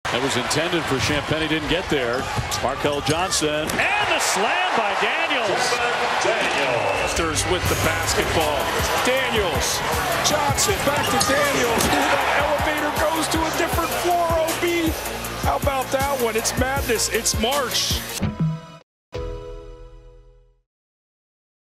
That was intended for Champagny, didn't get there. Markell Johnson. And the slam by Daniels. Devon with the basketball. Daniels. Johnson back to Daniels. Ooh, that elevator goes to a different floor, OB. How about that one? It's madness. It's March.